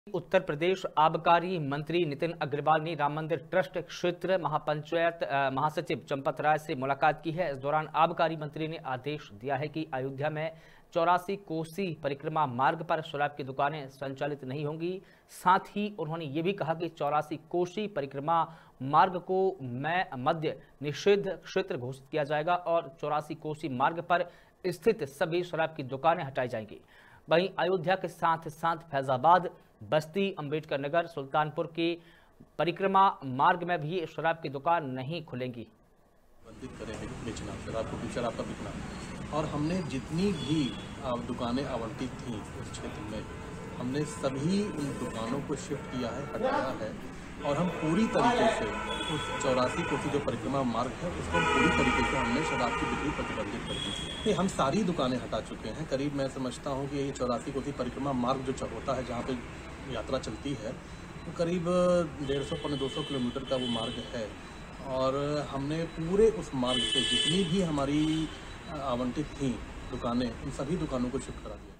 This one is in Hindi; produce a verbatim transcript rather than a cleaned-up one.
उत्तर प्रदेश आबकारी मंत्री नितिन अग्रवाल ने राम मंदिर ट्रस्ट क्षेत्र महापंचायत महासचिव चंपत राय से मुलाकात की है। इस दौरान आबकारी मंत्री ने आदेश दिया है कि अयोध्या में चौरासी कोसी परिक्रमा मार्ग पर शराब की दुकानें संचालित नहीं होंगी। साथ ही उन्होंने ये भी कहा कि चौरासी कोसी परिक्रमा मार्ग को मैं मद्य निषेध क्षेत्र घोषित किया जाएगा और चौरासी कोसी मार्ग पर स्थित सभी शराब की दुकानें हटाई जाएंगी। वहीं अयोध्या के साथ साथ फैजाबाद, बस्ती, अंबेडकर नगर, सुल्तानपुर की परिक्रमा मार्ग में भी शराब की दुकान नहीं खुलेंगी। प्रतिबंधित करेंगे बेचना, शराब को शराब का बिकना। और हमने जितनी भी दुकानें आवंटित थी उस क्षेत्र में, हमने सभी उन दुकानों को शिफ्ट किया है, हटाया है। और हम पूरी तरीके से उस चौरासी कोसी जो परिक्रमा मार्ग है उसको हम पूरी तरीके से हमने शराब की बिक्री प्रतिबंधित कर दी। ये हम सारी दुकानें हटा चुके हैं। करीब मैं समझता हूँ कि ये चौरासी कोसी परिक्रमा मार्ग जो होता है, जहाँ पे यात्रा चलती है, वो करीब डेढ़ सौ पौने दो सौ किलोमीटर का वो मार्ग है। और हमने पूरे उस मार्ग से जितनी भी हमारी आवंटित थी दुकानें, उन सभी दुकानों को शिफ्ट करा दिया।